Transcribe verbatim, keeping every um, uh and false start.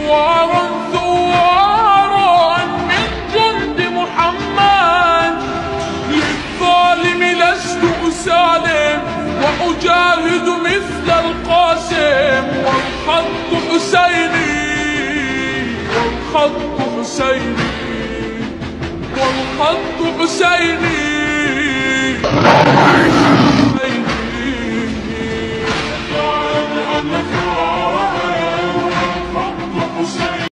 ثوارا ثوارا من جند محمد. للظالم لست أسالم وأجاهد مثل القاسم. والخط حسيني والخط حسيني والخط حسيني